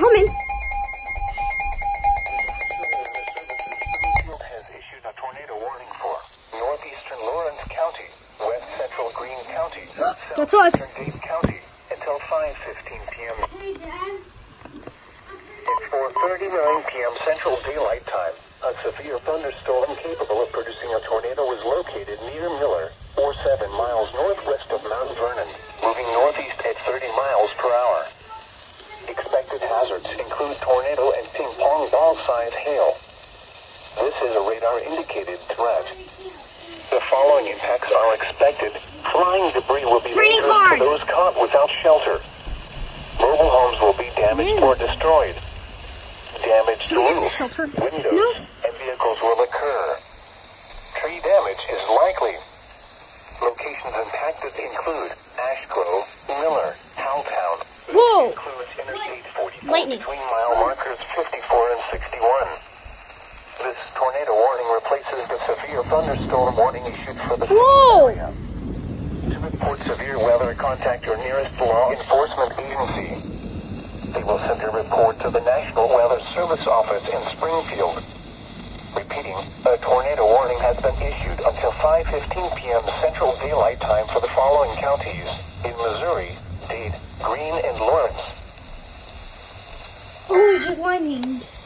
coming. Has issued a tornado warning for northeastern Lawrence County, west central Greene County, That's us. Dade County until 5:15 p.m. Hey, Dad. It's 4:39 p.m. Central Daylight Time. A severe thunderstorm capable of producing a tornado was located near Miller, or 7 miles northwest of Mount Vernon, moving northeast at 30 miles per hour. Expected hazards include tornado and ping-pong ball-size hail. This is a radar-indicated threat. The following impacts are expected. Flying debris will be raining dangerous hard. to those caught without shelter. Mobile homes will be damaged or destroyed. Damage to Should we get to roofs, shelter? windows, No. and vehicles will occur. Tree damage is likely. Locations impacted include Ash Grove, Miller, Howtown. Whoa. Includes Interstate 44 Lightning. between mile markers 54 and 61. This tornado warning replaces the severe thunderstorm warning issued for the Whoa. area. To report severe weather, contact your nearest law enforcement agency. They will send a report to the National Weather Service office in Springfield. Repeating, a tornado warning has been issued until 5:15 p.m. Central Daylight Time for the following counties in Missouri, Dade, Greene, and Lawrence. Oh, just lightning.